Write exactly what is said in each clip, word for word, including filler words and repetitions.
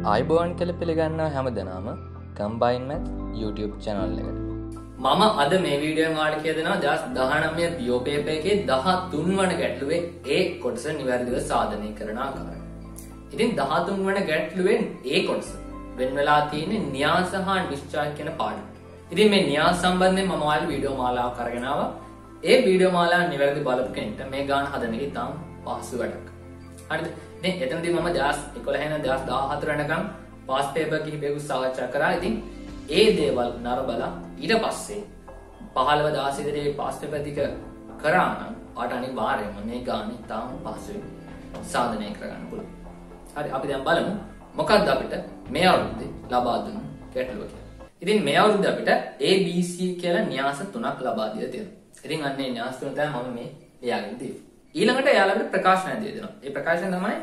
ආයිබෝවන් කළ පිළිගන්නවා හැම දෙනාම කම්බයින් මැත් YouTube channel එකට. මම අද මේ වීඩියෝෙන් ඔයාලට කියලා දෙනවා දෙදාස් දහනවය පියෝ පේපර් එකේ දහතුන් වන ගැටලුවේ ඒ කොටස නිවැරදිව සාධනය කරන ආකාරය. ඉතින් දහතුන් වන ගැටලුවෙන් ඒ කොටස වෙන වෙලා තියෙන්නේ න්‍යාස හා නිශ්චය කියන පාඩම. ඉතින් මේ න්‍යාස සම්බන්ධයෙන් මම ඔයාලට වීඩියෝ මාලාවක් අරගෙන ආවා. ඒ වීඩියෝ මාලාව නිවැරදි බලපු කෙනෙක්ට මේ ගාන හදන එක ඉතාම පහසු වැඩක්. හරිද? ඉතින් එතනදී මම දෙදාස් එකොළහ ඉඳන් දෙදාස් දහහතර වෙනකම් පාස් පේපර් කිහිපයක් සාකච්ඡා කරා. ඉතින් ඒ දේවල් නරබලා ඊට පස්සේ පහළව දාසය දේ පාස් පේපර් ටික කරා නම් ඔයාට අනිවාර්යයෙන්ම මේ ගාන ඉතාම පහසුවෙන් සාධනය කරගන්න පුළුවන්. හරි, අපි දැන් බලමු මොකක්ද අපිට මේ අවුරුද්දේ ලබා දුන්න ගැටලුව කියලා. ඉතින් මේ අවුරුද්දේ අපිට A B C කියලා න්‍යාස තුනක් ලබා දීලා තියෙනවා. ඉතින් අන්න ඒ න්‍යාස තුන තමයි මම මේ ලියාගෙන තියෙන්නේ. ඊළඟට එයාලට ප්‍රකාශනය දෙන්න දෙනවා. ඒ ප්‍රකාශනය තමයි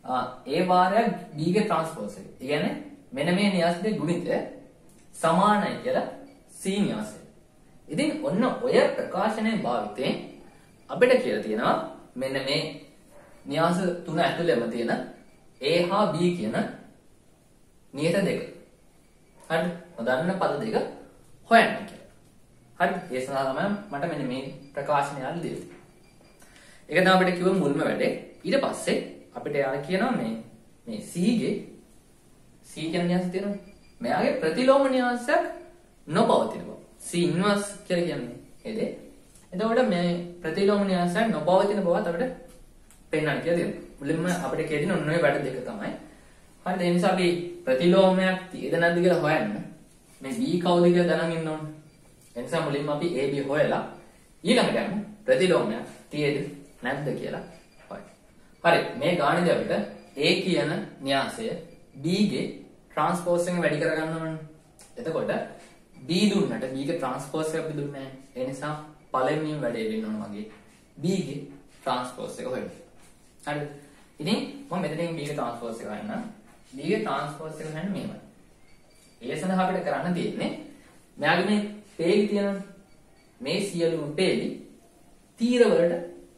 A වාරයක් B ගේ ට්‍රාන්ස්පෝස් එක. ඒ කියන්නේ මෙන්න මේ න්‍යාසයේ ගුණිතය සමානයි කියලා C න්‍යාසය. ඉතින් ඔන්න ඔය ප්‍රකාශනයේ භාවිතයෙන් අපිට කියලා තියෙනවා මෙන්න මේ න්‍යාස තුන ඇතුළේම තියෙන A හා B කියන නියත දෙක. හරි, නොදන්න පද දෙක හොයන්න කියලා. හරි, ඒ සඳහා තමයි මට මෙන්න මේ ප්‍රකාශනය ආල් දෙන්නේ. ඒක තමයි අපිට කිව්ව මුල්ම වැඩේ. ඊට පස්සේ අපිට යාලා කියනවා මේ මේ C ගේ C කියන න්‍යාසය තියෙනවා. මෙයාගේ ප්‍රතිලෝම න්‍යාසයක් නොපවතින බව. C ඉන්වර්ස් කියලා කියන්නේ ඒ දේ. එතකොට මේ ප්‍රතිලෝම න්‍යාසයක් නොපවතින බවත් අපිට පෙන්වන්න කියලා දෙනවා. මුලින්ම අපිට කියදින ඔන්න ඔය වැඩ දෙක තමයි. හරිද? ඒ නිසා අපි ප්‍රතිලෝමයක් තියෙද නැද්ද කියලා හොයන්න මේ B කවුද කියලා දැනගෙන ඉන්න ඕනේ. ඒ නිසා මුලින්ම අපි A B හොයලා ඊළඟට යමු ප්‍රතිලෝමයක් තියෙද නැද්ද කියලා හොයන්න. හරි, මේ ගානේදී අපිට A කියන න්‍යාසය B ගේ ට්‍රාන්ස්පෝස් එක වැඩි කරගන්න ඕනේ. එතකොට B දුන්නට B ගේ ට්‍රාන්ස්පෝස් එක අපි දුන්නේ නැහැ. ඒ නිසා පළවෙනිම වැඩේ වෙන්න ඕන මගේ B ගේ ට්‍රාන්ස්පෝස් එක හොයන්න. හරිද? ඉතින් මම මෙතනින් B ගේ ට්‍රාන්ස්පෝස් එක හොයන්න. B ගේ ට්‍රාන්ස්පෝස් එක හොයන්න මෙහෙමයි. ඒ සඳහා අපිට කරන්න තියෙන්නේ මෙයාගේ මේ පේලි තියෙනවනේ. මේ සියලුම පේලි තීර වලට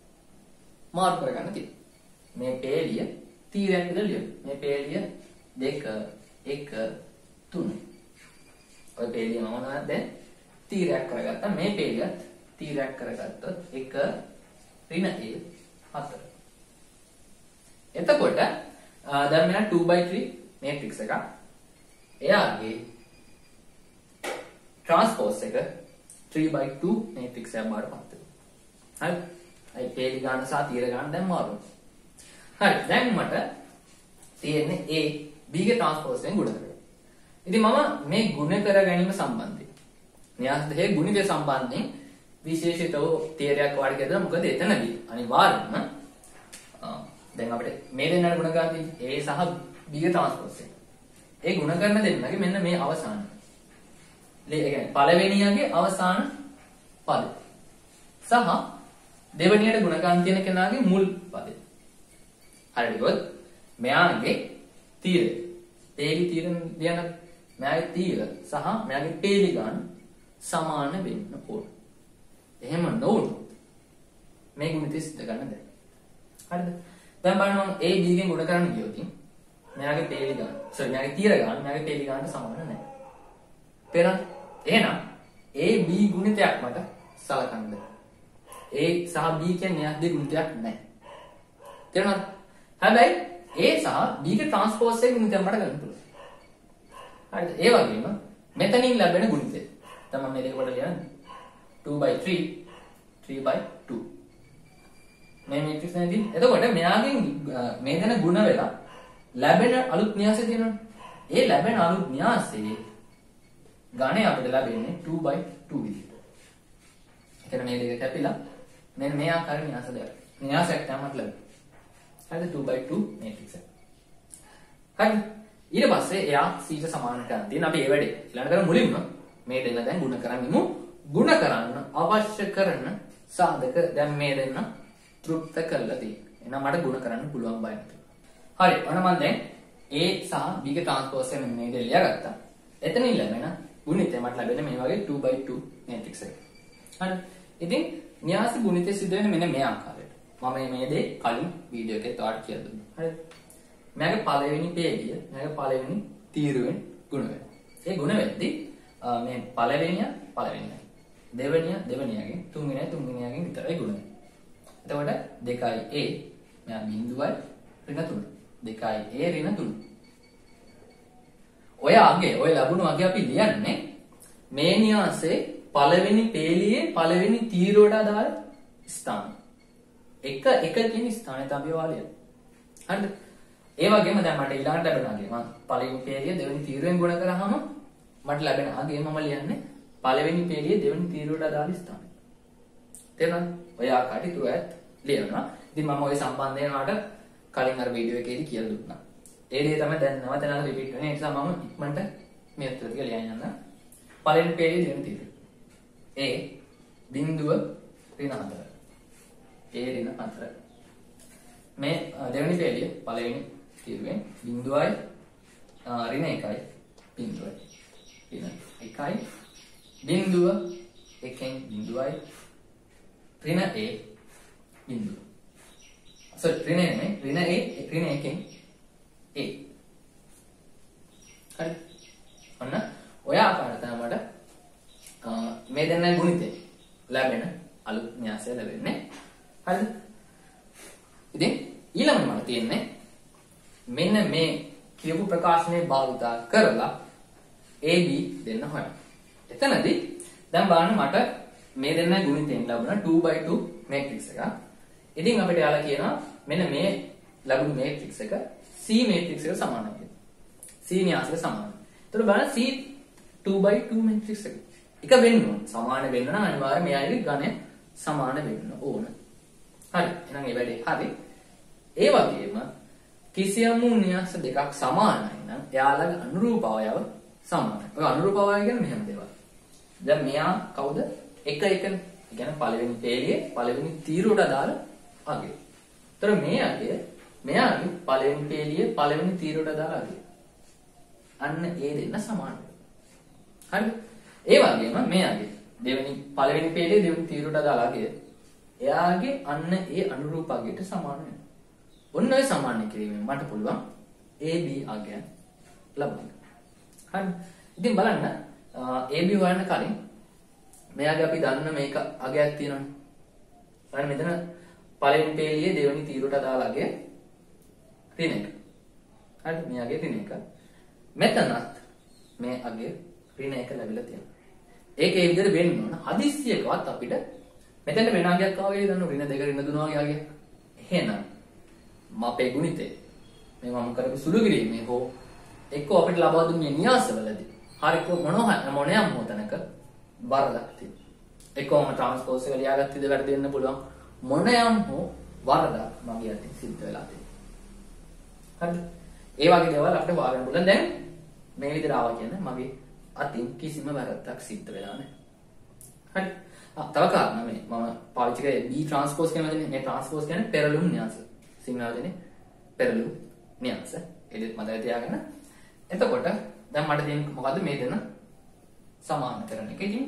මාර්ක් කරගන්න තියෙනවා. මේ පේලිය තීරයක් විතර ලියමු. මේ පේලිය දෙක එක තුන. ඔය පේලිය මම දැන් තීරයක් කරගත්තා. මේ පේලියත් තීරයක් කරගත්තොත් එක ඍණ a හතර. එතකොට දැන් මෙන්න two by three මේට්‍රික්ස් එකක්. එයාගේ ට්‍රාන්ස්පෝස් එක three by two මේට්‍රික්ස් එකක් බාරපත් වෙනවා. හරි. අයි පේලි ගන්න සහ තීර ගන්න දැන් මාරු. හරි, දැන් මට තියෙන්නේ A B ගේ ට්‍රාන්ස්පෝස් එකෙන් ගුණ කරගන්න. ඉතින් මම මේ ගුණ කර ගැනීම සම්බන්ධයෙන් න්‍යාස දෙකේ ගුණිතය සම්බන්ධයෙන් විශේෂිතව තීරයක් වාඩි කරලා මොකද එතනදී අනිවාර්යයෙන්ම දැන් අපිට මේ දෙන්නාට ගුණ ගන්න තියෙන්නේ A සහ B ගේ ට්‍රාන්ස්පෝස් එක. ඒ ගුණ කරන දෙන්නගේ මෙන්න මේ අවසාන. ඒ කියන්නේ පළවෙනියගේ අවසාන පද සහ දෙවෙනියට ගුණ ගන්න තියෙන කෙනාගේ මුල් පදය. හරිද? මෙයාගේ තීර පේලි තීර දියන මෙයාගේ තීර සහ මෙයාගේ පේලි ගන්න සමාන වෙන්න ඕන. එහෙම නොවුනොත් මේ ගුණිතය සිද්ධ ගන්න බැහැ. හරිද? දැන් බලන්න මම A B ගෙන් ගුණ කරන්න ගියොත් මෙයාගේ පේලි ගන්න සෝරි මෙයාගේ තීර ගන්න මෙයාගේ පේලි ගන්නට සමාන නැහැ. පේනවද? එහෙනම් A B ගුණිතයක් මට සලකන්න බැහැ. A සහ B කියන්නේ න්‍යාස දෙක ගුණිතයක් නැහැ. තේරුණාද? හැබැයි A සහ B ගේ ට්‍රාන්ස්පෝස් එක ගුණිතයක් මට ගන්න පුළුවන්. හරිද? ඒ වගේම මෙතනින් ලැබෙන ගුණිතය තමයි මේ දෙක කොට ලියන්නේ. two by three three by two. මේ මේට්‍රික්ස් එකේදී එතකොට මෙයාගෙන් මේ දෙන ගුණ වෙලා ලැබෙන අලුත් න්‍යාසය තියෙනවනේ. ඒ ලැබෙන අලුත් න්‍යාසයේ ගණය අපිට ලැබෙන්නේ two by two විදිහට. එතන මේ දෙක කැපිලා මෙන්න මේ ආකාර න්‍යාස දෙක. න්‍යාසයක් තමයි ලැබෙන්නේ. හරිද? two by two මේට්‍රික්ස් එක. හරි. ඊට පස්සේ එයා C ට සමාන කරන් තියෙන අපි ඒ වැඩේ ඊළඟට කරමු. මුලින්ම මේ දෙන්න දැන් ගුණ කරන්නිමු. ගුණ කරන්න අවශ්‍ය කරන සාධක දැන් මේ දෙන්න තෘප්ත කරලා තියෙනවා. එහෙනම් මට ගුණ කරන්න පුළුවන් බය නැතුව. හරි. ඔන්න මම දැන් A සහ B ගේ ට්‍රාන්ස්පෝස් එක මේ දෙක ලියාගත්තා. එතනින් ලැබෙන ගුණිතය මට ලැබෙන්නේ මේ වගේ two by two මේට්‍රික්ස් එක. හරි. ඉතින් න්‍යාස ගුණිතය සිද්ධ වෙන්නේ මෙන්න මේ ආකාරයට. මම මේ දේ කලින් වීඩියෝ එකේ තාඩ් කියලා දුන්නා. හරිද? මෙයාගේ පළවෙනි පේලිය මෙයාගේ පළවෙනි තීරුවෙන් ගුණ වෙනවා. ඒ ගුණ වෙද්දී මේ පළවෙනිය පළවෙනිය දෙවෙනිය දෙවෙනියගෙන් තුන්වෙනිය තුන්වෙනියගෙන් විතරයි ගුණ වෙන්නේ. එතකොට දෙකයි a මෙයා බිංදුවයි ඍණ තුන. දෙකයි a ඍණ තුන. ඔය අගේ ඔය ලැබුණු අගේ අපි ලියන්නේ මේ න්‍යාසයේ පළවෙනි පේලියේ පළවෙනි තීරුවට අදාළ ස්ථාන. එක එක කියන ස්ථානය තමයි ඔයාලා ලියන්නේ. හරිද? ඒ වගේම දැන් මට ඊළඟට ලැබෙන අගේ මම පළවෙනි පේලිය දෙවෙනි තීරුවෙන් ගුණ කරාම මට ලැබෙන අගේ මම ලියන්නේ පළවෙනි පේලියේ දෙවෙනි තීරුවට අදාළ ස්ථානය. තේරුණාද? ඔය ආකාරයට ඉතුරුත් ලියනවා. ඉතින් මම ওই සම්බන්ධයෙන් ආට කලින් අර වීඩියෝ එකේදී කියලා දුන්නා. ඒ දේ තමයි දැන් නැවත නැවත රිපීට් වෙන්නේ. ඒ නිසා මම ඉක්මනට මේ උත්තර ටික ලියන්න යනවා. පළවෙනි පේලියේ දෙවෙනි තීරුව. a බිංදුව ඍණ හතර. a ඍණ හතර. මේ දෙවෙනි පේලිය පළවෙනි තීරුවෙන් බිංදුවයි ඍණ එකයි බිංදුවයි. ඍණ එකයි බිංදුව එකෙන් බිංදුවයි ඍණ a බිංදුව. sorry ඍණ නෙමෙයි ඍණ a ඍණ එකෙන් a. හරි. ඔන්න ඔය ආකාරයට තමයි මට මේ දෙන්නයි ගුණිතේ ලැබෙන අලුත් න්‍යාසය ලැබෙන්නේ. හරිද? ඉතින් ඊළඟට මට තියෙන්නේ මෙන්න මේ කියපු ප්‍රකාශනයේ භාවිතා කරලා a b දෙන්න හොයන්න. එතනදී දැන් බලන්න මට මේ දෙන්නයි ගුණිතෙන් ලැබුණ two by two matrix එක. ඉතින් අපිට යාලා කියනවා මෙන්න මේ ලැබුණු matrix එක C matrix එකට සමානයි කියලා. C න්‍යාසයට සමානයි. එතකොට බලන්න C two by two matrix එක. එක වෙන්න ඕන. සමාන වෙන්න නම් අනිවාර්යයෙන් මෙයාගේ ඝනය සමාන වෙන්න ඕන. හරි. එහෙනම් ඒ වැඩේ හරි. ඒ වගේම කිසියම් න්‍යාස දෙකක් සමානයි නම් එයාලගේ අනුරූප අවයව සමානයි. ඔය අනුරූප අවයව කියන්නේ මෙහෙම දේවල්. දැන් මෙයා කවුද? එක එකනේ. ඒ කියන්නේ පළවෙනි පේලියේ පළවෙනි තීරුවට අදාළ අගය. ඒතර මේ අගය මෙයාගේ පළවෙනි පේලියේ පළවෙනි තීරුවට අදාළ අගය. අන්න ඒ දෙන්න සමාන වෙනවා. හරිද? ඒ වගේම මෙයාගේ දෙවෙනි පළවෙනි පේලියේ දෙවෙනි තීරුවට අදාළ අගය එයාගේ අන්න ඒ අනුරූප අගයට සමාන වෙනවා. ඔන්න ඔය සමාන කිරීමෙන් මට පුළුවන් A B අගයන් ලබන්න. හරි. ඉතින් බලන්න A B හොයන්න කලින් මෙයාගේ අපි දන්න මේක අගයක් තියෙනවනේ. බලන්න මෙතන පළවෙනි පේලියේ දෙවෙනි තීරුවට අදාළ අගය ඍණ එක. හරි. මෙයාගේ ඍණ එක. මෙතනත් මේ අගය ඍණ එක ලැබිලා තියෙනවා. ඒක ඒ විදිහට වෙන්න ඕන. හදිස්සියකවත් අපිට මෙතන වෙන අගයක් ආවගේ දන්නු ඍණ දෙක ඍණ තුන වගේ අගයක්. එහෙනම් මාපේ ගුණිතේ මේ මම කරපු සුළු කිරීමේ හෝ එක්කෝ අපිට ලබා දුන්නේ න්‍යාසවලදී හරි කො මොනවා මොනියම් මොතනක වරදක් තියෙනවා. එක්කෝම ට්‍රාන්ස්පෝස් එක ලියාගත්තද වැරදි වෙන්න පුළුවන්. මොනියම් හෝ වරදක් මගේ අතින් සිද්ධ වෙලා තියෙනවා. හරිද? ඒ වගේ දේවල් අපිට හොයාගන්න පුළුවන්. දැන් මේ විදිහට ආවා කියන්නේ මගේ අතින් කිසිම වැරද්දක් සිද්ධ වෙලා නැහැ. හරි. ආ තව කාරණා මේ මම පාවිච්චි කරේ B ට්‍රාන්ස්පෝස් කියන වචනේ. මේ ට්‍රාන්ස්පෝස් කියන්නේ පෙරළුම් න්‍යාස. සිංහලෙන්නේ පෙරළුම් න්‍යාස. ඒකත් මතක තියාගන්න. එතකොට දැන් මට දෙන්නේ මොකද්ද මේ දෙන සමාන කරන එක. ඉතින්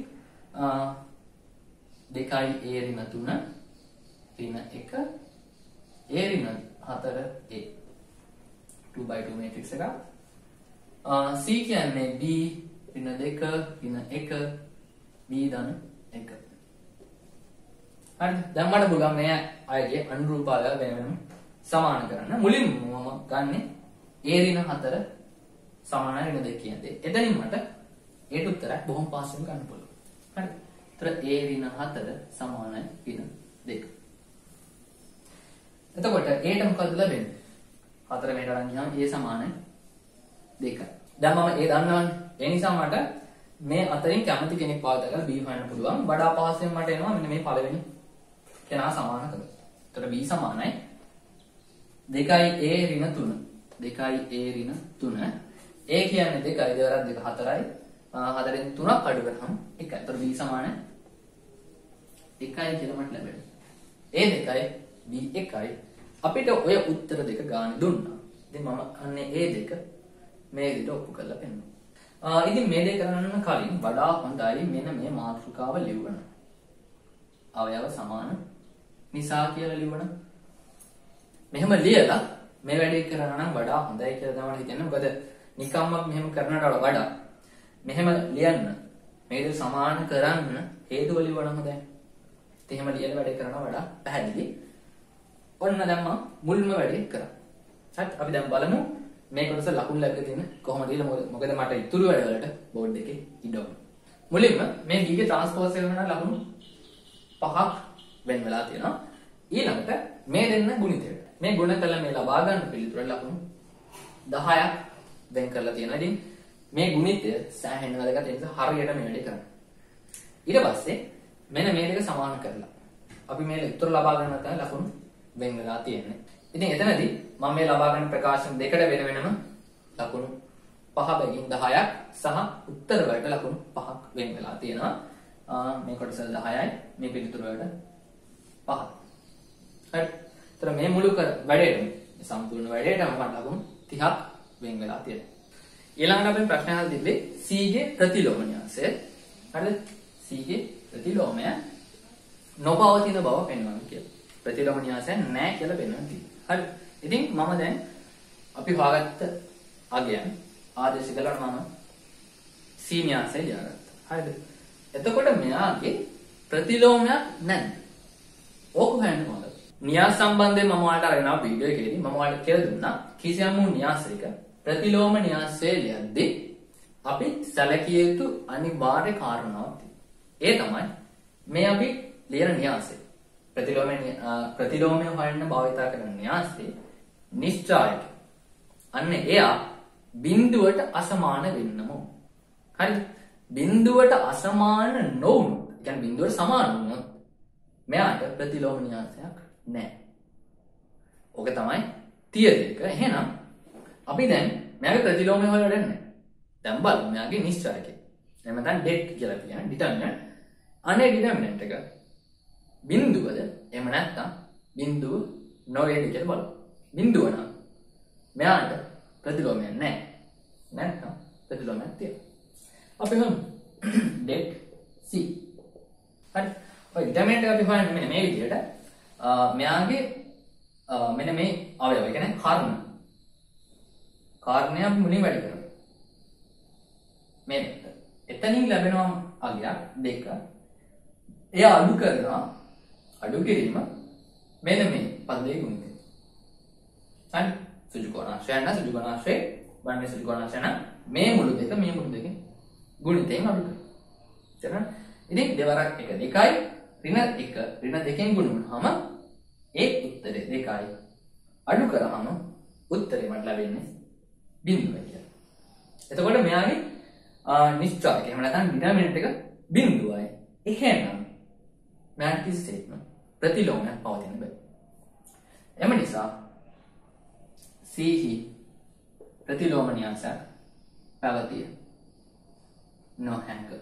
දෙකයි a ඍණ තුන ඍණ එක a ඍණ හතර a two by two matrix එක. C කියන්නේ b ඍණ දෙක ඍණ එක b ධන එක. හරිද? දැන් මට පුළුවන් මේ අයගේ අනුරූපාවය වෙන වෙනම සමාන කරන්න. මුලින්ම මම ගන්නෙ a ඍණ හතර සමානයි ඍණ දෙක කියන්නේ. එතනින් මට ඒට උත්තරයක් බොහොම පහසුවෙන් ගන්න පුළුවන්. හරිද? ඒතර a ඍණ හතර සමානයි ඍණ දෙක. එතකොට aට මොකද ලැබෙන්නේ? හතර මෙහෙට අරන් ගියාම a සමානයි දෙකයි. දැන් මම a දන්නවනේ. ඒ නිසා මට මේ අතරින් කැමති කෙනෙක් පාවිච්චි කරලා b හොයන්න පුළුවන්. වඩා පහසුවෙන් මට එනවා මෙන්න මේ පළවෙනි කෙනා සමාන කරලා. ඒතර b සමානයි දෙකයි a ඍණ තුන. දෙකයි a ඍණ තුන. a කියන්නේ දෙකයි දෙවරක් දෙක හතරයි. හතරෙන් තුනක් අඩු කරාම එකයි. ඒතර b සමානයි එකයි කියලා මට ලැබෙනවා. a දෙකයි b එකයි. අපිට ඔය උත්තර දෙක ගන්න දුන්නා. ඉතින් මම අන්නේ a දෙක මේ විදිහට ඔප්පු කරලා පෙන්නනවා. ආ ඉතින් මේ දේ කරන්න කලින් වඩා හොඳයි මෙන්න මේ මාතෘකාව ලියවන්න. අවයව සමාන නිසා කියලා ලියවන්න. මෙහෙම ලියලා මේ වැඩේ කරනවා නම් වඩා හොඳයි කියලා තමයි හිතන්නේ. මොකද නිකම්ම මෙහෙම කරනවට වඩා මෙහෙම ලියන්න මේක සමාන කරන්න හේතුව ලියවන හොඳයි. එහෙම ලියන වැඩේ කරනවා වඩා පැහැදිලි. ඔන්න දැන් මම මුල්ම වැඩේ කරා. හරි අපි දැන් බලමු මේ කොටස ලකුණු ලැබෙලා තියෙන කොහොමද කියලා. මොකද මට ඉතුරු වැඩ වලට බෝඩ් එකේ ඉඩ ඕන. මුලින්ම මේ b ගේ ට්‍රාන්ස්පෝස් එක කරන ලකුණු පහක් වෙන් වෙලා තියෙනවා. ඊළඟට මේ දෙන්න ගුණිතයට. මේ ගුණ කළ මේ ලබා ගන්න පිළිතුර ලකුණු දහයක් වෙන් කරලා තියෙනවා. ඉතින් මේ ගුණිතය සෑහෙන වැදගත්. ඒ නිසා හරියට මේ වැඩේ කරන්න. ඊට පස්සේ මෙන්න මේ දෙක සමාන කරලා අපි මේ උත්තර ලබා ගන්න තමයි ලකුණු වෙන් වෙලා තියෙන්නේ. ඉතින් එතනදී මම මේ ලබා ගන්න ප්‍රකාශන දෙකට වෙන වෙනම ලකුණු පහ බැගින් දහයක් සහ උත්තර වලට ලකුණු පහක් වෙන් වෙලා තියෙනවා. මේ කොටස දහයයි මේ පිළිතුර වලට පහ. හරි. ඒතර මේ මුළු වැඩේටම සම්පූර්ණ වැඩේටම මට ලකුණු තිහක් වෙන් වෙලා තියෙනවා. ඊළඟට අපි ප්‍රශ්න අහලා තිබ්බේ C ගේ ප්‍රතිලෝම න්‍යාසය. හරිද? C ගේ ප්‍රතිලෝමය නොපවතින බව පෙන්වන්න කියලා. ප්‍රතිලෝම න්‍යාසය නැහැ කියලා පෙන්වන්න තියෙනවා. හරි. ඉතින් මම දැන් අපි හොයාගත්ත අගයන් ආදේශ කළා මම C න්‍යාසය ලියාගත්තා. හරිද? එතකොට මෙයාගේ ප්‍රතිලෝමයක් නැද්ද? ඕක හොයන්න ඕනද? න්‍යාස සම්බන්ධයෙන් මම ඔයාලට අරගෙන ආපු වීඩියෝ එකේදී මම ඔයාලට කියලා දුන්නා කිසියම් වූ න්‍යාසයක ප්‍රතිලෝම න්‍යාසය ලියද්දී අපි සැලකිය යුතු අනිවාර්ය කාරණාවක් තියෙනවා. ඒ තමයි මේ අපි ලියන න්‍යාසය. ප්‍රතිලෝමය ප්‍රතිලෝමය හොයන්න භාවිත කරන න්‍යාසයේ නිශ්චායක. අන්න එයා බිඳුවට අසමාන වෙන්නම. හරිද? බිඳුවට අසමාන නොවුනොත්, කියන්නේ බිඳුවට සමාන වුණොත් මෙයාට ප්‍රතිලෝම න්‍යාසයක් නැහැ. ඕක තමයි තියරි එක. එහෙනම් අපි දැන් මෙයාගේ ප්‍රතිලෝමය හොයලා දෙන්නේ. දැන් බලමු මෙයාගේ නිශ්චායකය. එහෙනම් දැන් det කියලා කියන්නේ determinant. අනේ determinant එක බිඳුවද එහෙම නැත්නම් බිඳුව නොවේද කියලා බලමු. බිඳුව නම් මෙයාට ප්‍රතිලෝමයක් නැහැ. නැත්නම් ප්‍රතිලෝමයක් තියෙනවා. අපි හමු det C. හරි. ඔය determinant එක අපි හොයන්නේ මෙන්න මේ විදිහට. මෙයාගේ මෙන්න මේ අවයව. ඒ කියන්නේ කර්ණ. කාරණය අපි මුලින් වැඩි කරමු. මේ එතනින් ලැබෙනවා අගයක් දෙක. එයා අඩු කරනවා. අඩු කිරීම මෙන්න මේ පදේ ගුණිතය. හරි. සුජු කෝණාංශය නැ සුජු කෝණාංශය වන්නේ සුජු කෝණාංශය නැ මේ මුළු දෙක මේ මුළු දෙකෙන් ගුණිතයෙන් අඩු කරනවා. එතන ඉතින් දෙවරක් එක දෙකයි ඍණ එක ඍණ දෙකෙන් ගුණ වුණාම ඒ උත්තරේ දෙකයි. අඩු කරාම උත්තරේ මට ලැබෙන්නේ බිඳුවයි කියලා. එතකොට මෙයාගේ නිශ්චායක එහෙම නැත්නම් ඩිටර්මිනන්ට් එක බිඳුවයි. එහෙනම් මෙයාට කිසිසේත්ම ප්‍රතිලෝමයක් පවතින බෑ. එම නිසා C හි ප්‍රතිලෝම න්‍යාසයක් පැවතිය නොහැක.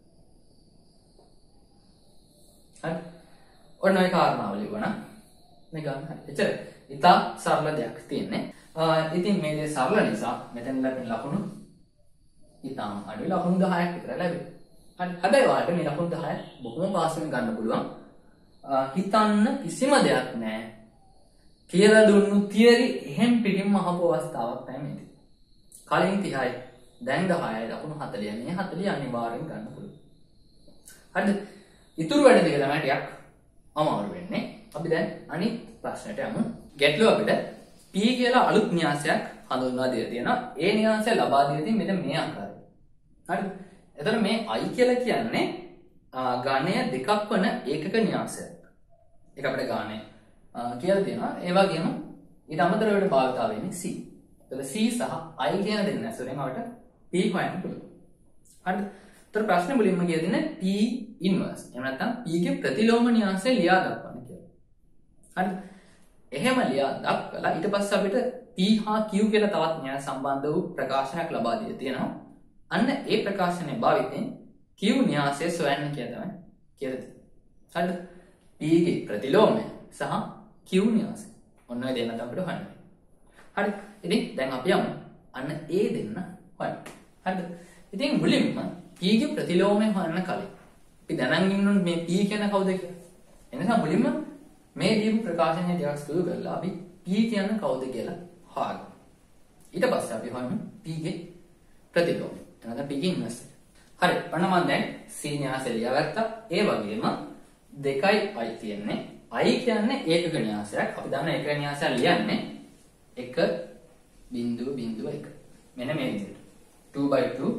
හරි. ඔන්න ඔය කාරණාව ලියවනම් මේ ගන්න හරි. එච්චර ඉතා සරල දෙයක් තියෙන්නේ. ඉතින් මේ දේ සරල නිසා මෙතන ලැබෙන ලකුණු ඉතාම අඩුයි. ලකුණු දහයක් විතර ලැබෙනවා. හරි. හැබැයි ඔයාලට මේ ලකුණු දහය බොහොම පාසුවෙන් ගන්න පුළුවන්. හිතන්න කිසිම දෙයක් නැහැ. කියලා දුන්නු තියරි එහෙම් පිටින්ම අහපු අවස්ථාවක් නැහැ මේක. කලින් තිහයි දැන් දහයයි ලකුණු හතළිය. මේ හතළිය අනිවාර්යෙන් ගන්න පුළුවන්. හරිද? ඉතුරු වැඩ දෙක තමයි ටිකක් අමාරු වෙන්නේ. අපි දැන් අනිත් ප්‍රශ්නට යමු. ගැටලුව අපිට P කියලා අලුත් න්‍යාසයක් හඳුන්වා දීලා තියෙනවා. ඒ න්‍යාසය ලබා දීලා තියෙන්නේ මෙතන මේ ආකාරයෙන්. හරිද? එතකොට මේ I කියලා කියන්නේ ගණය දෙකක් වන ඒකක න්‍යාසයක්. ඒක අපිට ගාණය කියලා තියෙනවා. ඒ වගේම ඊට අමතරව අපිට භාවිතා වෙන්නේ C. එතකොට C සහ I කියන දෙන්න ඇසුරෙන් අපිට P හොයන්න පුළුවන්. හරිද? එතකොට ප්‍රශ්නේ මුලින්ම කියලා දෙන්නේ P ඉන්වර්ස්. එහෙම නැත්නම් P ගේ ප්‍රතිලෝම න්‍යාසය ලියා දක්වන්න කියලා. හරිද? එහෙම ලියා දක්වලා ඊට පස්සේ අපිට P හා Q කියලා තවත් න්‍යාය සම්බන්ධ වූ ප්‍රකාශනයක් ලබා දීලා තියෙනවා. අන්න ඒ ප්‍රකාශනයේ භාවිතයෙන් Q න්‍යාසය සොයන්න කියලා තමයි කියලා තියෙන්නේ. හරිද? P ගේ ප්‍රතිලෝමය සහ Q න්‍යාසය. ඔන්න ඔය දෙන්න තමයි අපිට හොයන්න. හරි. ඉතින් දැන් අපි යමු අන්න ඒ දෙන්න හොයන්න. හරිද? ඉතින් මුලින්ම P ගේ ප්‍රතිලෝමය හොයන්න කලින් අපි දැනන් ඉන්න ඕනේ මේ P කියන්නේ කවුද කියලා. එනිසා මුලින්ම මේ දීපු ප්‍රකාශනය ටිකක් ස්තුති කරලා අපි P කියන්නේ කවුද කියලා හොයාගමු. ඊට පස්සේ අපි හොයමු p ගේ ප්‍රතිලෝමය. එතනද p ගේ ඉන්වර්ස් එක. හරි. ඔන්න මම දැන් c න්‍යාසය ලියාගත්තා. ඒ වගේම දෙකයි i තියෙන්නේ. i කියන්නේ ඒකක න්‍යාසයක්. අපි දන්න ඒකක න්‍යාසය ලියන්නේ එක බිංදුව බිංදුව එක. මෙන්න මේ විදිහට. two by two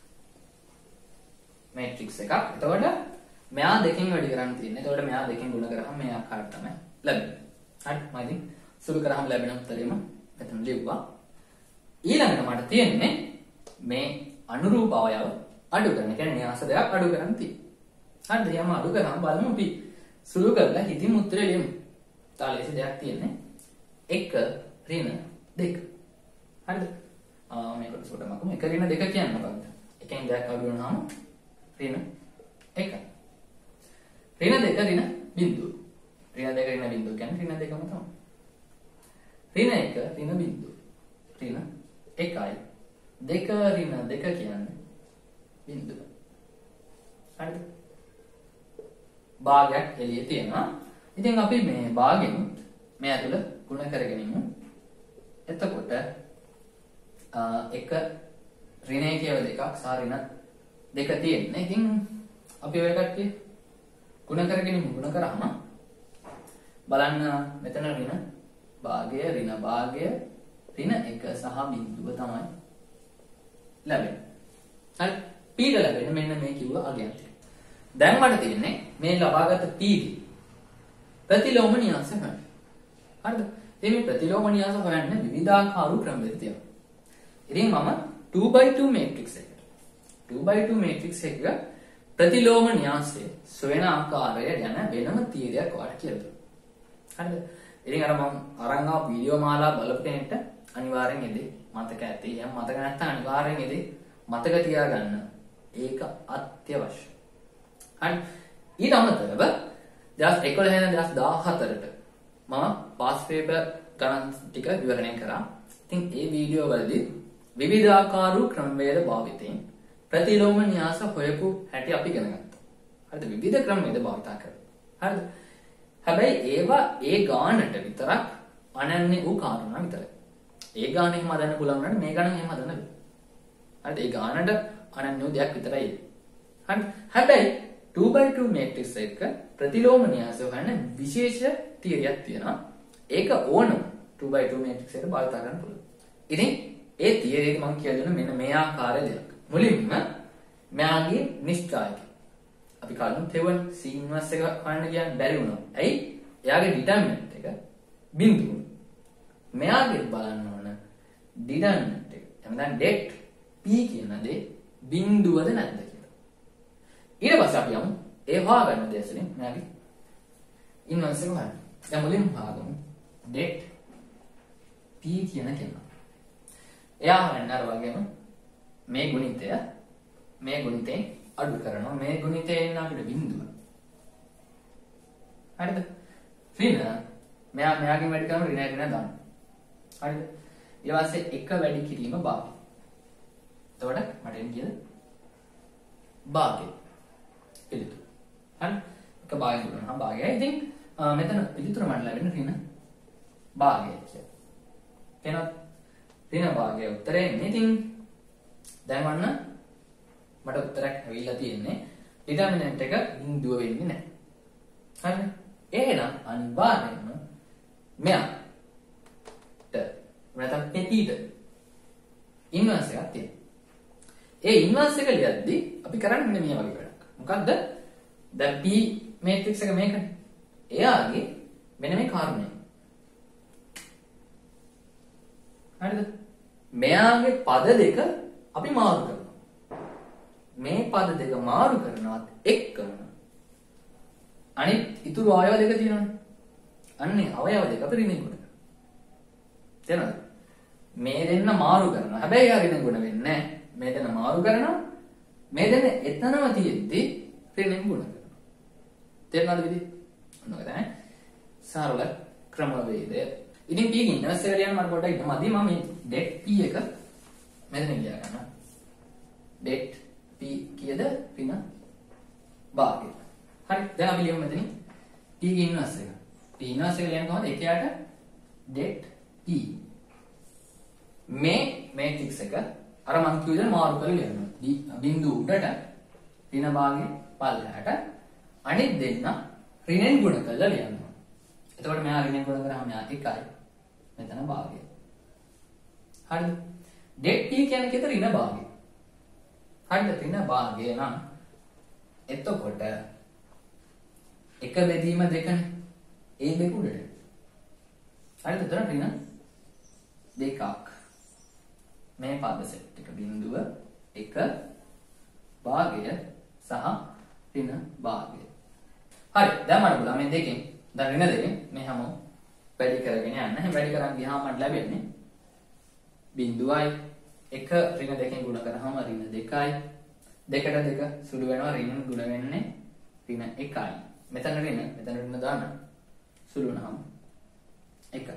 matrix එකක්. එතකොට මෙයා දෙකෙන් වැඩි කරන්න තියෙන්නේ. එතකොට මෙයා දෙකෙන් ගුණ කරාම මේ ආකාරයට තමයි ලැබෙන්නේ. හරි. මම ඉතින් සුළු කරාම ලැබෙන උත්තරෙම මෙතන ලිව්වා. ඊළඟට මට තියෙන්නේ මේ අනුරූප අවයව අඩු කරන. ඒ කියන්නේ න්‍යාස දෙකක් අඩු කරන්න තියෙනවා. හරිද? යම අඩු කරාම බලමු අපි සුළු කරලා හිතින් උත්තරේ ලියමු. තාලේසි දෙයක් තියෙන්නේ. එක ඍණ දෙක. හරිද? ආ මේකට සුඩ මකමු. එක ඍණ දෙක කියන්නේ මොකක්ද? එකෙන් දෙයක් අඩු වෙනවාම ඍණ එකයි. ඍණ දෙක ඍණ බිංදුව. ඍණ දෙක ඍණ බිංදුව කියන්නේ ඍණ දෙකම තමයි. ඍණ එක ඍණ බිංදුව. ඍණ එකයි. දෙක ඍණ දෙක කියන්නේ බිංදුව. හරිද? භාගයක් එළියේ තියෙනවා. ඉතින් අපි මේ භාගෙන් මේ ඇතුළ ගුණ කරගෙන ඉමු. එතකොට එක ඍණ එකව දෙකක් සහ ඍණ දෙක තියෙන්නේ. ඉතින් අපි ඔය කට්ටිය ගුණ කරගෙන ඉමු. ගුණ කරාම බලන්න මෙතන ඍණ භාගය ඍණ භාගය ඍණ එක සහ බිංදුව තමයි ලැබෙන්නේ. හරි. p ද ලැබෙන්නේ මෙන්න මේ කිව්ව අගයන් ටික. දැන් මට තියෙන්නේ මේ ලබාගත් p දී ප්‍රතිලෝම න්‍යාස හොයන්න. හරිද? ඉතින් මේ ප්‍රතිලෝම න්‍යාස හොයන්න විවිධාකාර ක්‍රමවේද තියෙනවා. ඉතින් මම two by two matrix එක two by two matrix එක ප්‍රතිලෝම න්‍යාසයේ සොයන ආකාරය ගැන වෙනම තීරයක් ඔයාලට කියලා දුන්නා. හරිද? ඉතින් අර මම අරන් ආව වීඩියෝ මාලා බලපු කෙනෙක්ට අනිවාර්යෙන් එදේ මතක ඇති. එහෙනම් මතක නැත්නම් අනිවාර්යෙන් එදේ මතක තියාගන්න. ඒක අත්‍යවශ්‍යයි. හරි. ඊට අමතරව දවස් එකොළහ ඉඳන් දවස් දාහතරට මම පාස් පේපර් ගණන් ටික විවරණය කරා. ඉතින් ඒ වීඩියෝ වලදී විවිධාකාර ක්‍රමවේද භාවිතයෙන් ප්‍රතිලෝම න්‍යාස හොයපු හැටි අපි ඉගෙන ගත්තා. හරිද? විවිධ ක්‍රමවේද භාවිත කරලා. හරිද? හැබැයි ඒවා ඒ ගානට විතරක් අනන්‍ය වූ කාරණා විතරයි. ඒ ගාන එහෙම හදන්න පුළුවන් වුණාට මේ ගාන එහෙම හදන්න බෑ. හරිද? ඒ ගානට අනන්‍ය වූ දෙයක් විතරයි. හරි. හැබැයි two by two matrix එක ප්‍රතිලෝම න්‍යාස හොයන විශේෂ තියරියක් තියෙනවා. ඒක ඕනම two by two matrix එකට භාවිත කරන්න පුළුවන්. ඉතින් ඒ තියරියක මම කියලා දුන්න මෙන්න මේ ආකාරය දෙයක්. මුලින්ම මෙයාගේ නිෂ්කායකය. අපි කලින් තෙවන් c ඉන්වර්ස් එක හොයන්න කියන්න බැරි වුණා. ඇයි? එයාගේ ඩිටර්මිනන්ට් එක බිංදුව. මෙයාගේ බලන්න ඕන ඩිටර්මිනන්ට් එක. එහෙනම් det p කියන දේ බිංදුවද නැද්ද කියලා. ඊට පස්සේ අපි යමු ඒ හොයාගන්න දේශනේ මෙයාගේ ඉන්වර්ස් එක හොයන්න. දැන් මුලින්ම හොයාගමු det p කියන කෙනා. එයා හොයන්න අර වගේම මේ ගුණිතය මේ ගුණිතෙන් අඩු කරනවා. මේ ගුණිතේ එන්න අපිට බිංදුව. හරිද? ඍණ මෙයා මෙයාගෙන් වැඩි කරන ඍණ එක දාන්න. හරිද? ඊට පස්සේ එක වැඩි කිරීම භාගය. එතකොට මට එන්නේ කීයද? භාගය. පිළිතුර. හරි? එක භාගය දුන්නා. භාගයයි. ඉතින් මෙතන පිළිතුර මට ලැබෙන ඍණ භාගය කියලා. එහෙනම් ඍණ භාගය උත්තරේ එන්නේ. ඉතින් දැන් වන්න මට උත්තරයක් ඇවිල්ලා තියෙන්නේ ඩිටර්මිනන්ට් එක බිංදුව වෙන්නේ නැහැ. හරිද? එහෙනම් අනිවාර්යයෙන්ම මෙයාට නැත්නම් පෙටීට ඉන්වර්ස් එකක් තියෙනවා. ඒ ඉන්වර්ස් එක ලියද්දි අපි කරන්නේ මේ වගේ වැඩක්. මොකද්ද? දැන් p matrix එක මේකනේ. එයාගේ මෙන්න මේ කාරණය. හරිද? මෙයාගේ පද දෙක අපි මාරු කරනවා. මේ පද දෙක මාරු කරනවත් එක්කම අනිත් ඉතුරු අවයව දෙක තියෙනවනේ. අන්නේ අවයව දෙක අපි ඍණ ගුණ කරනවා. තේරෙනවද? මේ දෙන්න මාරු කරනවා. හැබැයි යා ඍණ ගුණ වෙන්නේ නැහැ. මේ දෙන්න මාරු කරනවා. මේ දෙන්න එතනම තියෙද්දි ඍණ ගුණ කරනවා. තේරෙනවද විදිහ? ඔන්නෝක තමයි සරල ක්‍රමවේදය. ඉතින් p ගේ ඉන්වර්ස් එක ලියන්න මම පොඩ්ඩක් ඉතමදී මම මේ det p එක මෙතන ලියා ගන්නවා. det p කීයද? ඍණ භාගය. හරි. දැන් අපි ලියමු මෙතනින් p ගේ ඉන්වර්ස් එක. p ඉන්වර්ස් එක ලියන්න කොහොමද? එකයට det p මේ මේට්‍රික්ස් එක අර මං කිව්ව විදිහට මාරු කරලා ලියනවා. බිංදුව උඩට ඍණ භාගයේ පල්ලෙහාට අනිත් දෙන්න ඍණෙන් ගුණ කරලා ලියනවා. එතකොට මෙයා ඍණෙන් ගුණ කරාම මෙයා එකයි. මෙතන භාගය. හරිද? det t කියන්නේ කේත ඍණ භාගය. හරිද? ඍණ භාගය නම් එතකොට එක බෙදීම දෙකනේ. ඒ දෙක උඩට. හරිද? එතන ඍණ දෙකක්. මේ පද සෙට් එක බිංදුව එක භාගය සහ ඍණ භාගය. හරි. දැන් මට පුළුවන් මේ දෙකෙන් දැන් ඍණ දෙකෙන් මේ හැම වැඩි කරගෙන යන්න. එහෙනම් වැඩි කරන් ගියාම මට ලැබෙන්නේ බිංදුවයි එක ඍණ දෙකෙන් ගුණ කරාම ඍණ දෙකයි. දෙකට දෙක සුළු වෙනවා ඍණ ගුණ වෙන්නේ ඍණ එකයි. මෙතන ඍණ මෙතන ඍණ දාන්න සුළු වුණාම එකයි.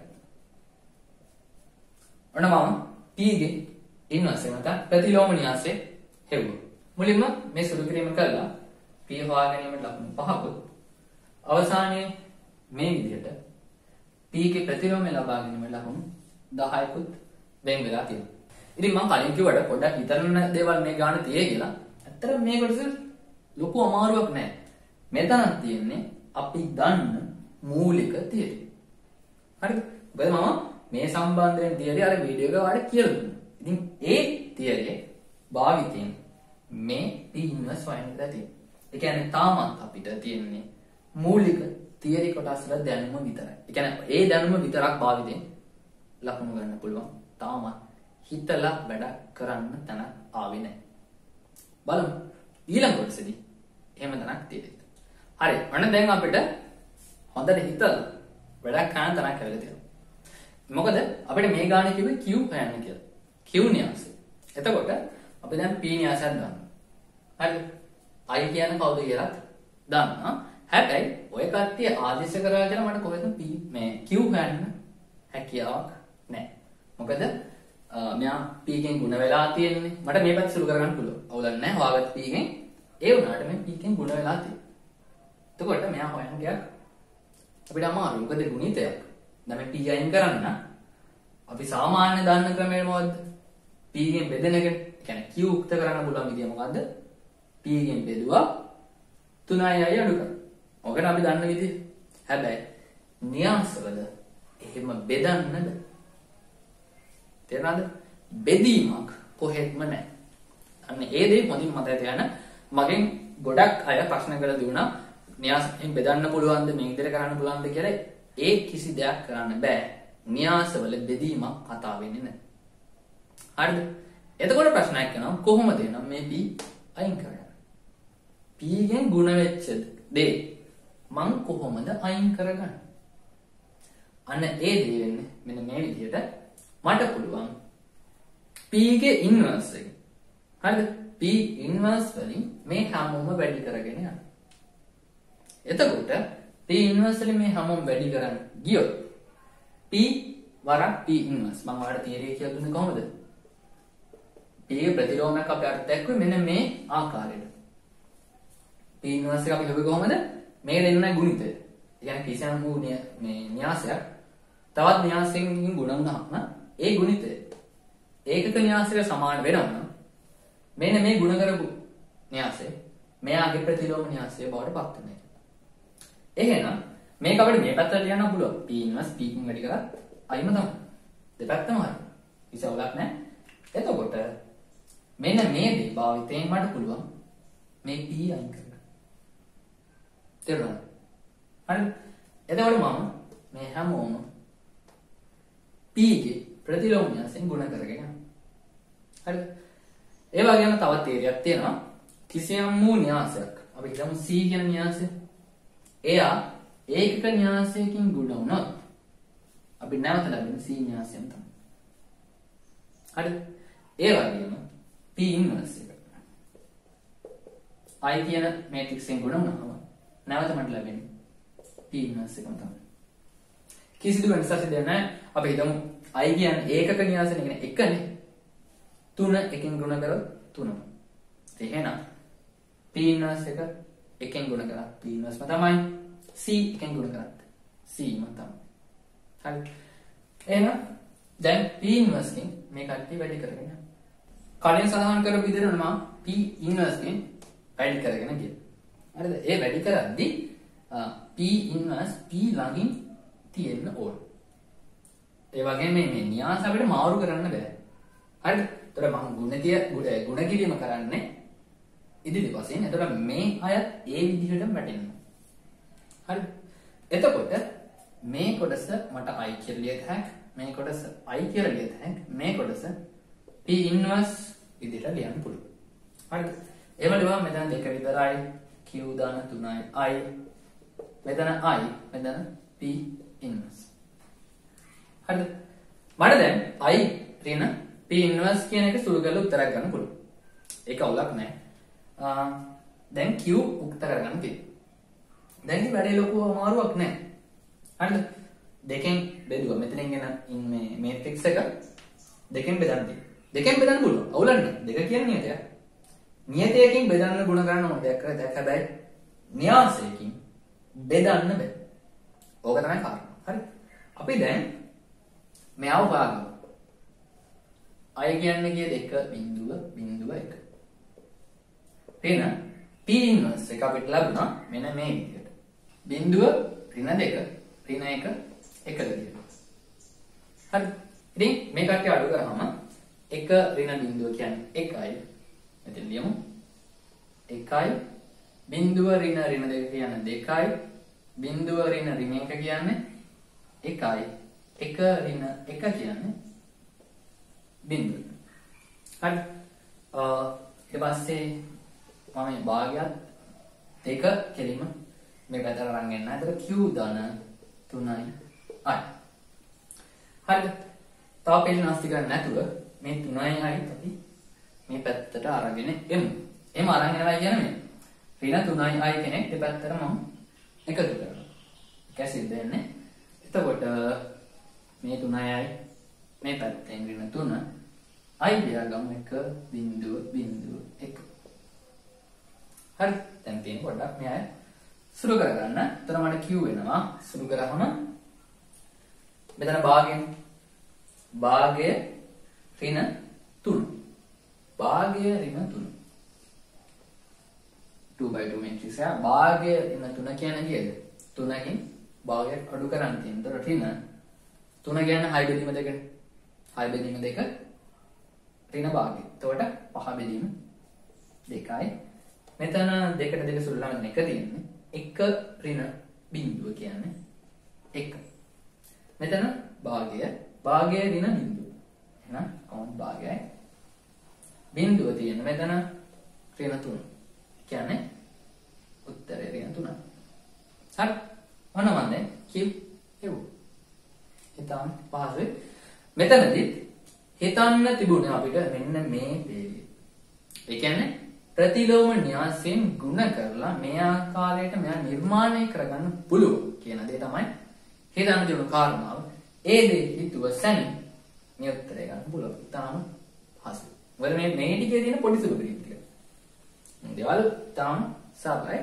ඔන්න මම p ගේ ඉන්වර්ස් එක නැත්නම් ප්‍රතිලෝම න්‍යාසය හෙව්වා. මුලින්ම මේ සුළු කිරීම කළා p හොයා ගැනීමට ලකුණු පහකුත් අවසානයේ මේ විදිහට p ගේ ප්‍රතිලෝමය ලබා ගැනීමට ලකුණු දහයකුත් වෙන් වෙලා තියෙනවා. ඉතින් මම කලින් කිව්වට පොඩ්ඩක් හිතන්න දේවල් මේ ගාන තියෙයි කියලා. ඇත්තට මේ කොටස ලොකු අමාරුවක් නෑ. මෙතනක් තියෙන්නේ අපි දන්න මූලික තියරි. හරිද? මොකද මම මේ සම්බන්ධයෙන් තියරි අර වීඩියෝ එක වල කියලා දුන්නා. ඉතින් ඒ තියරියේ භාවිතයෙන් මේ p ඉන්වර්ස් හොයන්න තියෙන්නේ. ඒ කියන්නේ තාමත් අපිට තියෙන්නේ මූලික තියරි කොටස් වල දැනුම විතරයි. ඒ කියන්නේ ඒ දැනුම විතරක් භාවිතයෙන් ලකුණු ගන්න පුළුවන්. තාමත් හිතලා වැඩ කරන්න තැන ආවේ නැහැ. බලමු ඊළඟ කොටසේදී එහෙම තැනක් තියෙයිද? හරි. අන්න දැන් අපිට හොඳට හිතලා වැඩක් කරන්න තැනක් ලැබිලා තියෙනවා. මොකද අපිට මේ ගානේ කිව්වේ Q හොයන්න කියලා. Q න්‍යාසය. එතකොට අපි දැන් P න්‍යාසයක් දානවා. හරිද? I කියන්නේ කවුද කියලා දානවා. හැබැයි ඔය කට්ටිය ආදේශ කරා කියලා මට කොහෙද P මේ Q හොයන්න හැකියාවක් නැහැ. මොකද මෙයා p එකෙන් ගුණ වෙලා තියෙන්නේ. මට මේ පැත්ත සුළු කරගන්න පුළුවන්. අවුලක් නැහැ. හොයාගත්ත p එකෙන් ඒ වුණාට මේ p එකෙන් ගුණ වෙලා තියෙන්නේ. එතකොට මෙයා හොයන්න ගියක් අපිට අමාරුයි. මොකද ගුණිතයක්. දැන් මේ p අයින් කරන්න අපි සාමාන්‍ය දාන්න ක්‍රමය මොකද්ද? p එකෙන් බෙදෙන එක. ඒ කියන්නේ q උක්ත කරන්න පුළුවන් විදිය මොකද්ද? p එකෙන් බෙදුවා තුනයි අය අඩු කරා. ඔකට අපි දන්න විදිය. හැබැයි න්‍යාසවල එහෙම බෙදන්න බෑ. තේරෙනවද? බෙදීමක් කොහෙත්ම නැහැ. අන්න ඒ දේ හොඳින් මතක තියාගන්න. මගෙන් ගොඩක් අය ප්‍රශ්න කරලා දුන්නා න්‍යාසයෙන් බෙදන්න පුළුවන්ද මේ විදිහට කරන්න පුළුවන්ද කියලා. ඒ කිසි දෙයක් කරන්න බෑ. න්‍යාසවල බෙදීමක් කතා වෙන්නේ නැහැ. හරිද? එතකොට ප්‍රශ්නයක් එනවා කොහොමද එනම් මේ p අයින් කරන්නේ? p ගෙන් ගුණ වෙච්ච දේ මං කොහොමද අයින් කරගන්නේ? අන්න ඒ දේ වෙන්නේ මෙන්න මේ විදිහට. මට පුළුවන් p ගේ ඉන්වර්ස් එක. හරිද? p ඉන්වර්ස් වලින් මේ හැමෝම වැඩි කරගෙන යන්න. එතකොට p ඉන්වර්ස් වලින් මේ හැමෝම වැඩි කරන්න ගියොත් p වරක් p ඉන්වර්ස් මම ඔයාලට තියරිය කියලා දුන්නේ කොහොමද? p ගේ ප්‍රතිලෝමයක් අපි අර්ථ දක්වන්නේ මෙන්න මේ ආකාරයට. p ඉන්වර්ස් එක අපි හොයන්නේ කොහොමද? මේ දෙන්නයි ගුණිතය. ඒ කියන්නේ කිසියම් වූ මේ න්‍යාසයක් තවත් න්‍යාසයෙන් ගුණ වුණාම ඒ ගුණිතය ඒකක න්‍යාසයට සමාන වෙනවා. මෙන්න මේ ගුණ කරපු න්‍යාසය මෙයාගේ ප්‍රතිලෝම න්‍යාසය බවට පත් වෙනවා. එහෙනම් මේක අපිට මේ පැත්තට ලියන්න පුළුවන්. p ඉන්වර්ස් p කින් වැඩි කරත් අයිම තමයි. දෙපැත්තම හරි. කිසි අවුලක් නැහැ. එතකොට මෙන්න මේ දේ භාවිතයෙන් මට පුළුවන් මේ p අයින් කරන්න. තේරුණාද? හරි. එතකොට මම මේ හැමෝම p ගේ ප්‍රතිලෝම න්‍යාසයෙන් ගුණ කරගෙන යනවා. හරිද? ඒ වගේම තවත් තේරියක් තියෙනවා. කිසියම් වූ න්‍යාසයක් අපි හිතමු c කියන න්‍යාසය. එයා ඒකක න්‍යාසයකින් ගුණ වුණොත් අපි නැවත ලැබෙන c න්‍යාසයෙන් තමයි. හරිද? ඒ වගේම p ඉන්වර්ස් එක. I කියන මේට්‍රික්ස්ෙන් ගුණ වුණාම නැවත මට ලැබෙන්නේ p ඉන්වර්ස් එකම තමයි. කිසිදු වෙනසක් දෙයක් නැහැ. අපි හිතමු I කියන්නේ ඒකක න්‍යාසය කියන්නේ එකනේ. තුන එකෙන් ගුණ කරොත් තුනම. එහෙනම් p ඉන්වර්ස් එක එකෙන් ගුණ කරා p ඉන්වර්ස්ම තමයි. c එකෙන් ගුණ කරත් c ම තමයි. හරි. එහෙනම් දැන් P inverse එකෙන් මේ කට්ටිය වැඩි කරගෙන යනවා. කලින් සඳහන් කරපු විදිහට මම P inverse එකෙන් වැඩි කරගෙන ගියා. හරිද? ඒ වැඩි කරද්දී P inverse P ළඟින් තියෙන්න ඕන. ඒ වගේම මේ මේ න්‍යාස අපිට මාරු කරන්න බෑ. හරිද? ඒතර මම ගුණතිය ගුණ කිරීම කරන්නේ ඉදිරි වශයෙන්. ඒතර මේ අය ඒ විදිහටම වැටෙනවා. හරිද? එතකොට මේ කොටස මට I කියලා ලියත හැක්, මේ කොටස I කියලා ලියත හැක්, මේ කොටස P inverse විදිහට ලියන්න පුළුවන්. හරිද? එහෙම ලියුවම මෙතන දෙක විතරයි, Q දාන තුනයි I, මෙතන I, මෙතන P inverse. හරිද? මට දැන් I ඍණ P inverse කියන එක සුළු කරලා උත්තරයක් ගන්න පුළුවන්. ඒක අවුලක් නැහැ. දැන් Q උත්තර කරගන්න තියෙනවා. දැන් මේ වැඩේ ලොකු අමාරුවක් නැහැ. හරිද? දෙකෙන් බෙදුවා. මෙතනින් එන මේ මේට්‍රික්ස් එක දෙකෙන් බෙදන්න තියෙනවා. දෙකෙන් බෙදන්න පුළුවන්. අවුලක් නැහැ. දෙක කියන්නේ නියතයක්. නියතයකින් බෙදන්න ගුණ කරන්න ඕන දෙයක් කරලා දැක් හැබැයි න්‍යාසයකින් බෙදන්න බෑ. ඕක තමයි කාරණා. හරි? අපි දැන් මෙයාව හොයාගමු. I කියන්නේ කියේ දෙක බිංදුව බිංදුව එක. ඍණ P inverse එක අපිට ලැබුණා මෙන්න මේ විදිහට. බිංදුව ඍණ දෙක ඍණ එක එක විදිහට. හරි. ඉතින් මේ කට්ටිය අඩු කරාම එක ඍණ බිංදුව කියන්නේ එකයි. මෙතන ලියමු. එකයි බිංදුව ඍණ ඍණ දෙක කියන්නේ දෙකයි. බිංදුව ඍණ ඍණ එක කියන්නේ එකයි. එක ඍණ එක කියන්නේ බිංදුව. හරි. ඊට පස්සේ මම මේ භාගයත් දෙක කෙලිම මේ පැත්තට අරන් එන්න. එතකොට Q ධන තුනයි I. හරිද? තව පෙළ නැස්ති කරන්නේ නැතුව මේ තුනයි I අපි මේ පැත්තට අරගෙන එමු. එහෙම අරන් යනවා කියන්නේ මේ ඍණ තුනයි I කෙනෙක් දෙපැත්තට මම එකතු කරනවා. ඒක සිද්ධ වෙන්නේ. එතකොට මේ තුනයි I මේ පැත්තෙන් ඍණ තුන I ලියාගමු එක බිංදුව බිංදුව එක. හරි. දැන් තියෙන පොඩ්ඩක් මෙයා සුළු කරගන්න. එතන මට Q වෙනවා. සුළු කරාම මෙතන භාගයෙන් භාගය ඍණ තුන. භාගය ඍණ තුන. two by two matrix එක භාගය ඍණ තුන කියන්නේ කීයද? තුනකින් භාගයක් අඩු කරන් තියෙන. ඒතර ඍණ තුන කියන්නේ හය බෙදීම දෙකනේ. හය බෙදීම දෙක ඍණ භාගය. එතකොට පහ බෙදීම දෙකයි. මෙතන දෙකට දෙක සුළු ළඟ එක තියෙන්නේ. එක ඍණ බිංදුව කියන්නේ එක. මෙතන භාගය භාගය ඍණ බිංදුව. එහෙනම් කවුන්ට් භාගයයි. බිංදුව තියෙන මෙතන ඍණ තුන. කියන්නේ උත්තරේ ඍණ තුනයි. හරි. මොන වන්දේ කිව් එව්. හිතන්න පහසුයි. මෙතනදී හිතන්න තිබුණේ අපිට මෙන්න මේ දේ. ඒ කියන්නේ ප්‍රතිලෝම න්‍යාසයෙන් ගුණ කරලා මේ ආකාරයට මෙයා නිර්මාණය කරගන්න පුළුවන් කියන දේ තමයි හිතන්න තිබුණු කාරණාව. ඒ දේ හිතුව සැනින් මේ උත්තරේ ගන්න පුළුවන්. තාම පහසුයි. මොකද මේ මේ ටිකේ තියෙන පොඩි සුළු කිරීම ටික. දේවල් තාම සරලයි.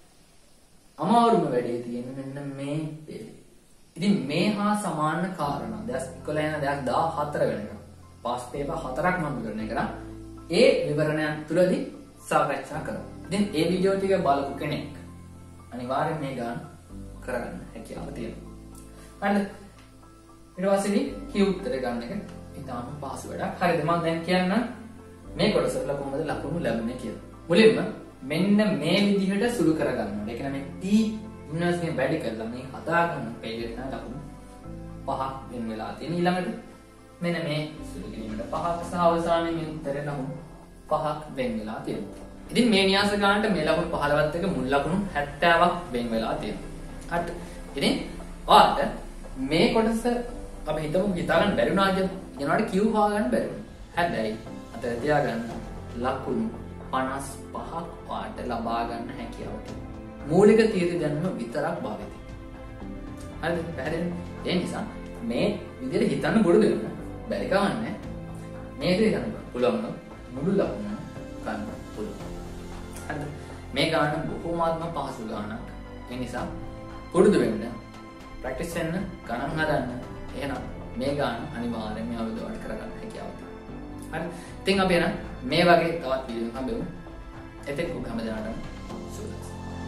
අමාරුම වැඩේ තියෙන්නේ මෙන්න මේ දේ. ඉතින් මේ හා සමාන කාරණා දහස් එකොළහ යන දහස් හතර වෙනකම් පාස් පේපර් හතරක් මම විවරණය කරා. ඒ විවරණයන් තුලදී සාකච්ඡා කරමු. ඉතින් ඒ වීඩියෝ ටික බලපු කෙනෙක් අනිවාර්යෙන් මේ ගාන කරගන්න හැකියාව තියෙනවා. හරිද? ඊට පස්සේදී කී උත්තර ගන්න එක ඉතාම පහසු වැඩක්. හරිද? මම දැන් කියන්න මේ කොටස වල කොහොමද ලකුණු ලැබුණේ කියලා. මුලින්ම මෙන්න මේ විදිහට සුළු කරගන්න ඕනේ. ඒ කියන්නේ මේ P inverse එකෙන් වැඩි කරලා මේ හදා ගන්න පේජ් එක තමයි ලකුණු පහක් වෙන වෙලා තියෙන. ඊළඟට මෙන්න මේ සුළු කිරීමට පහක් සහ අවසානයේ මේ උත්තරේ ලකුණු පහක් වෙන වෙලා තියෙනවා. ඉතින් මේ න්‍යාස ගන්නට මේ ලකුණු පහළොවත් එක මුල් ලකුණු හැත්තෑවක් වෙන වෙලා තියෙනවා. හරි. ඉතින් ඔයාලට මේ කොටස අපි හිතමු හිතා ගන්න බැරි වුණා කියමු. ඊළඟට Q හොයාගන්න බැරි වුණා. හැබැයි අතට තියාගන්න ලකුණු පනස් පහක් වාට ලබා ගන්න හැකියාව තියෙනවා. මූලික තීරය දැනුම විතරක් භාවිතයි. හරිද? පැහැදිලිද? ඒ නිසා මේ විදිහට හිතන්න බොරු දෙන්න බැරි කවන්නේ. මේක හිතන්න පුළුවන් නම් මුළු ලකුණ ගන්න පුළුවන්. හරිද? මේ ගාන බොහෝමාත්ම පහසු ගානක්. ඒ නිසා පුරුදු වෙන්න, ප්‍රැක්ටිස් වෙන්න, ගණන් හදන්න. එහෙනම් මේ ගාන අනිවාර්යයෙන්ම අවබෝධ කරගන්න හැකියාව තියෙනවා. හරි. ඉතින් අපි එන මේ වගේ තවත් වීඩියෝ හම්බෙමු. එතෙක් ඔබ හැමදාම සුවපත්.